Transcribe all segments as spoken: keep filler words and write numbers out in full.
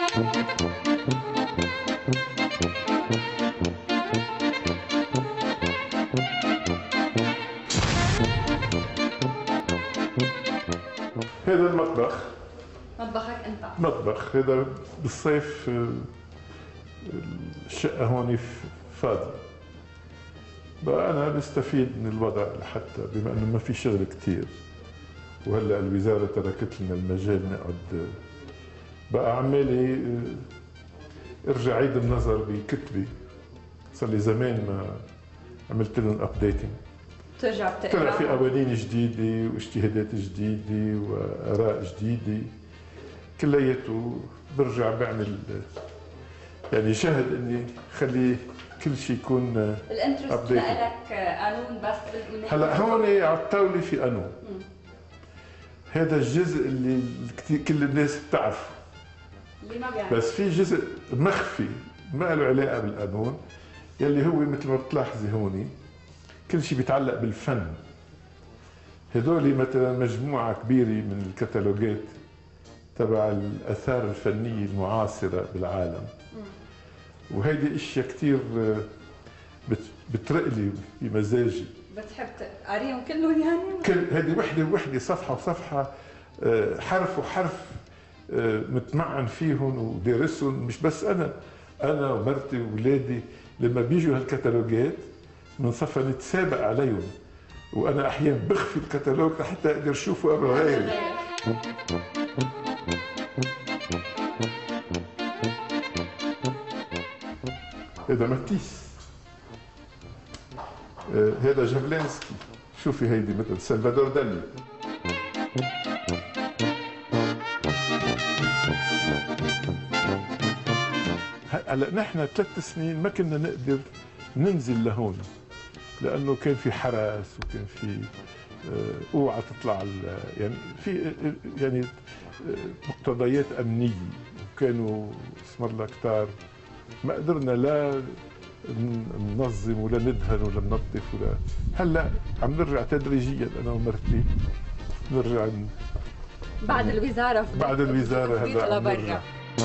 هذا المطبخ. مطبخك انت؟ مطبخ. هذا بالصيف الشقة هون فاضية، بقى أنا بستفيد من الوضع لحتى بما إنه ما في شغل كتير، وهلا الوزارة تركت لنا المجال نقعد، بقى عمالي ارجع عيد النظر بكتبي، صار لي زمان ما عملت لهم ابديتنج. بترجع بتقرا؟ طلع في قوانين جديدة واجتهادات جديدة وآراء جديدة، كلياته برجع بعمل يعني شاهد اني خلي كل شيء يكون الانترست لك قانون بس من هلا هون على الطاولة في قانون. هذا الجزء اللي كل الناس بتعرفه، اللي ما بيعرف، بس في جزء مخفي ما له علاقة بالقانون، يلي هو مثل ما بتلاحظي هون كل شيء بيتعلق بالفن. هدول مثلا مجموعة كبيرة من الكتالوجات تبع الآثار الفنية المعاصرة بالعالم، وهيدي اشياء كثير بترق لي بمزاجي، بتحب تقريهم كلهم يعني؟ كل هيدي وحده وحده، صفحه وصفحه، حرف وحرف متمعن فيهم ودارسهم. مش بس انا، انا ومرتي واولادي لما بيجوا هالكتالوجات بنصفى نتسابق عليهم، وانا احيانا بخفي الكتالوج لحتى اقدر اشوفه قبل غيري. هذا ماتيس، آه هذا جافلينسكي، شوفي هيدي مثل سلفادور دالي. هلا نحن ثلاث سنين ما كنا نقدر ننزل لهون، لانه كان في حرس وكان في آه اوعى تطلع يعني في يعني مقتضيات امنيه، وكانوا اسم الله كتار، ما قدرنا لا ننظم ولا ندهن ولا ننظف ولا. هلا عم نرجع تدريجيا انا ومرتي، نرجع ن... بعد الوزاره بعد الوزاره هلا عم نرجع.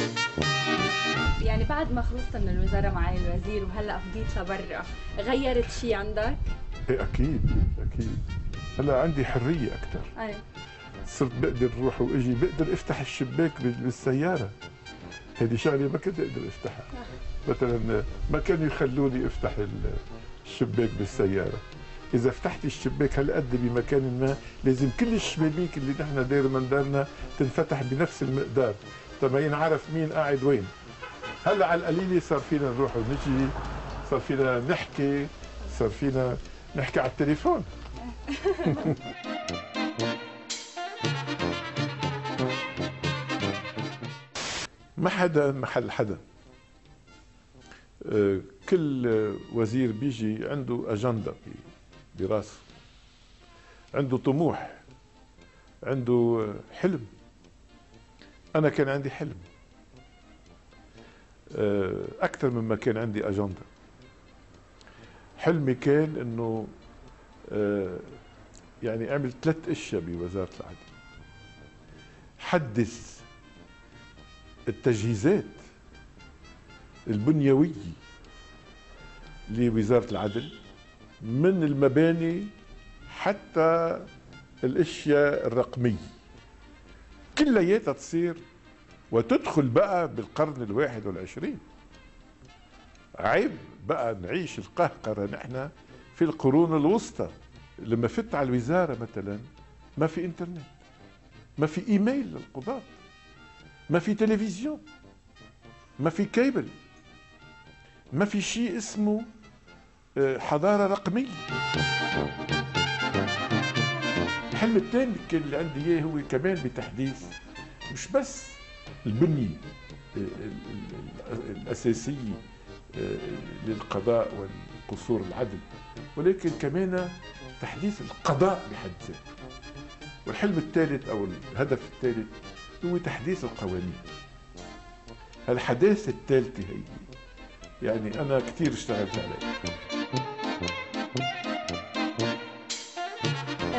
يعني بعد ما خلصت من الوزاره معي الوزير وهلا فضيت لبرا، غيرت شيء عندك؟ ايه اكيد اكيد، هلا عندي حريه اكثر. ايوه صرت بقدر اروح واجي، بقدر افتح الشباك بالسياره، هذه شغله ما كنت اقدر افتحها. مثلا ما كانوا يخلوني افتح الشباك بالسياره، اذا فتحت الشباك هالقد بمكان ما لازم كل الشبابيك اللي نحن داير من دارنا تنفتح بنفس المقدار تما ينعرف مين قاعد وين. هلا على القليله صار فينا نروح ونجي، صار فينا نحكي، صار فينا نحكي على التليفون. ما حدا محل حدا، كل وزير بيجي عنده أجندة براسه، عنده طموح، عنده حلم. أنا كان عندي حلم أكثر مما كان عندي أجندة. حلمي كان إنه يعني أعمل ثلاث أشياء بوزارة العدل: حدث التجهيزات البنيوية لوزارة العدل من المباني حتى الاشياء الرقمية، كلياتها تصير وتدخل بقى بالقرن الواحد والعشرين. عيب بقى نعيش القهقرة نحن في القرون الوسطى. لما فت على الوزارة مثلا ما في انترنت، ما في ايميل للقضاة، ما في تلفزيون، ما في كيبل، ما في شيء اسمه حضارة رقمية. الحلم الثاني كان اللي عندي اياه هو كمان بتحديث مش بس البنية الأساسية للقضاء والقصور العدل، ولكن كمان تحديث القضاء بحد ذاته. والحلم الثالث أو الهدف الثالث هو تحديث القوانين. الحداثة الثالثة هي يعني أنا كثير اشتغلت عليها.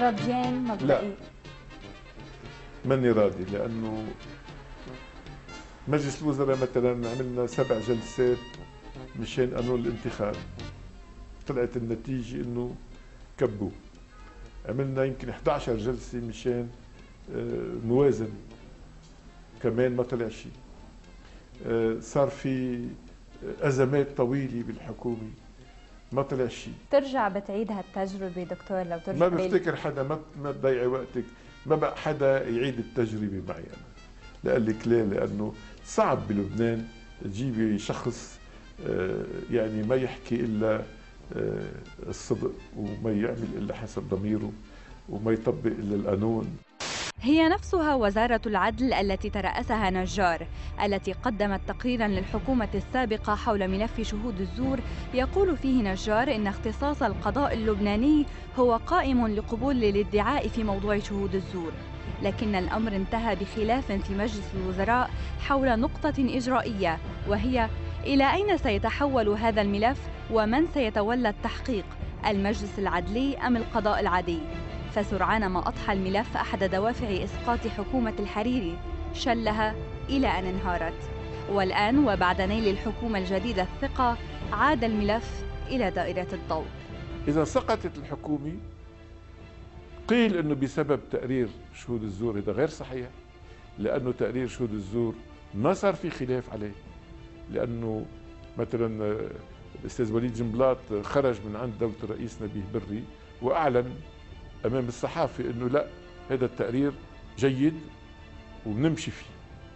راضيين مبدئيا؟ لا، ماني راضي، لأنه مجلس الوزراء مثلا عملنا سبع جلسات مشان قانون الانتخاب، طلعت النتيجة انه كبوه. عملنا يمكن إحدى عشرة جلسة مشان موازن، كمان ما طلع شيء. صار في أزمات طويلة بالحكومة، ما طلع شيء. ترجع بتعيد هالتجربة دكتور لو ترجع؟ ما بفتكر حدا، ما ما تضيعي وقتك، ما بقى حدا يعيد التجربة معي أنا. لقال لك ليه؟ لأنه صعب بلبنان تجيبي شخص يعني ما يحكي إلا الصدق وما يعمل إلا حسب ضميره وما يطبق إلا القانون. هي نفسها وزارة العدل التي ترأسها نجار، التي قدمت تقريراً للحكومة السابقة حول ملف شهود الزور يقول فيه نجار إن اختصاص القضاء اللبناني هو قائم لقبول الادعاء في موضوع شهود الزور، لكن الأمر انتهى بخلاف في مجلس الوزراء حول نقطة إجرائية، وهي إلى أين سيتحول هذا الملف ومن سيتولى التحقيق، المجلس العدلي أم القضاء العادي؟ فسرعان ما أضحى الملف أحد دوافع إسقاط حكومة الحريري، شلها إلى أن انهارت. والآن وبعد نيل الحكومة الجديدة الثقة عاد الملف إلى دائرة الضوء. إذا سقطت الحكومة قيل أنه بسبب تقرير شهود الزور، هذا غير صحيح، لأنه تقرير شهود الزور ما صار في خلاف عليه، لأنه مثلا الأستاذ وليد جنبلاط خرج من عند دولة الرئيس نبيه بري وأعلن أمام الصحافة أنه لا، هذا التقرير جيد وبنمشي فيه.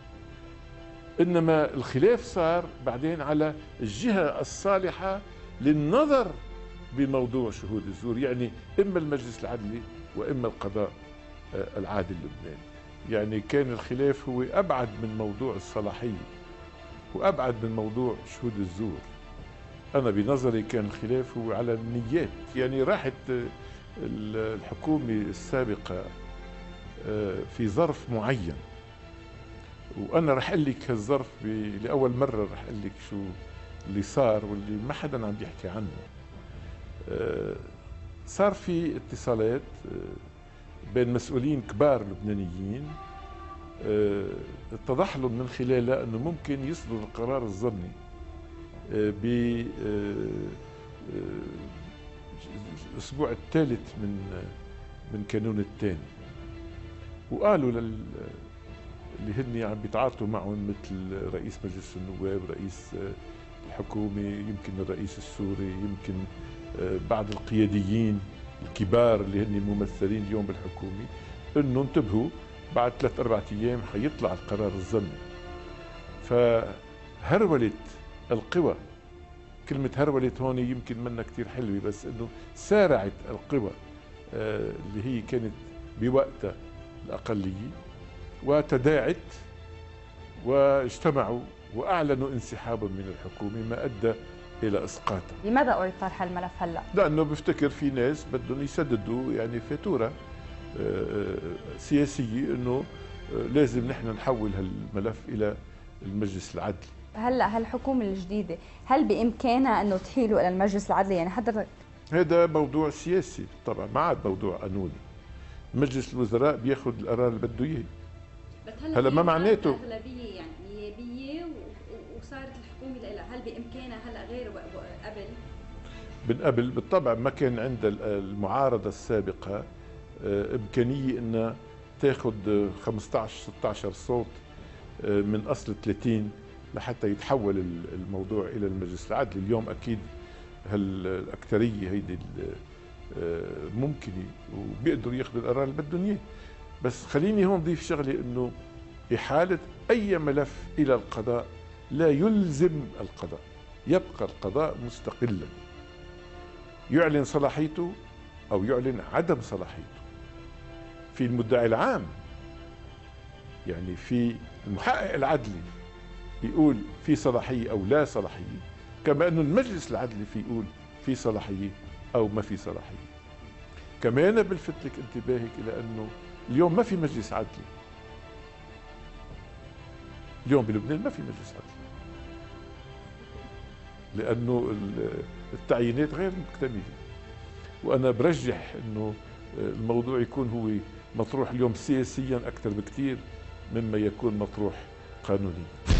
إنما الخلاف صار بعدين على الجهة الصالحة للنظر بموضوع شهود الزور، يعني إما المجلس العدلي وإما القضاء العادي اللبناني. يعني كان الخلاف هو أبعد من موضوع الصلاحية وأبعد من موضوع شهود الزور. أنا بنظري كان الخلاف هو على النيات. يعني راحت الحكومة السابقة في ظرف معين، وأنا رح أقول لك هالظرف لأول مرة، رح أقول لك شو اللي صار واللي ما حدا عم يحكي عنه. صار في اتصالات بين مسؤولين كبار لبنانيين اتضح لهم من خلالها أنه ممكن يصدر القرار الظني ب الأسبوع الثالث من من كانون الثاني، وقالوا لل اللي هن عم بيتعاطوا معهم مثل رئيس مجلس النواب، رئيس الحكومة، يمكن الرئيس السوري، يمكن بعض القياديين الكبار اللي هن ممثلين اليوم بالحكومة، انه انتبهوا بعد ثلاث اربع ايام حيطلع القرار الظني. فهرولت القوى، كلمة هرولت هون يمكن منا كتير حلوة، بس انه سارعت القوى اللي هي كانت بوقتها الأقلية وتداعت واجتمعوا وأعلنوا انسحابهم من الحكومة، ما أدى إلى إسقاطها. لماذا أريد طرح الملف هلأ؟ لأنه بفتكر في ناس بدهم يسددوا يعني فاتورة سياسية، إنه لازم نحن نحول هالملف إلى المجلس العدلي. هلأ هالحكومة الجديدة هل بإمكانها أنه تحيله إلى المجلس العدلي؟ يعني حضرتك هذا موضوع سياسي طبعا، ما عاد موضوع قانوني. مجلس الوزراء بياخذ القرار اللي بده اياه. هلا ما معناته اغلبيه يعني نيابيه وصارت الحكومه لها، هل بامكانها هلا غير قبل؟ من قبل بالطبع ما كان عند المعارضه السابقه امكانيه انها تاخذ خمسة عشر ستة عشر صوت من اصل ثلاثين لحتى يتحول الموضوع الى المجلس العدلي. اليوم اكيد هالاكثريه هيدي ممكنه وبيقدروا ياخذوا القرار اللي بدهم اياه. بس خليني هون ضيف شغله، انه احاله اي ملف الى القضاء لا يلزم القضاء، يبقى القضاء مستقلا يعلن صلاحيته او يعلن عدم صلاحيته. في المدعي العام يعني في المحقق العدلي بيقول في صلاحيه او لا صلاحيه، كما انه المجلس العدلي في يقول في صلاحيه او ما في صلاحيه. كمان بلفت لك انتباهك الى انه اليوم ما في مجلس عدلي. اليوم بلبنان ما في مجلس عدلي لانه التعيينات غير مكتمله. وانا برجح انه الموضوع يكون هو مطروح اليوم سياسيا اكثر بكثير مما يكون مطروح قانونيا.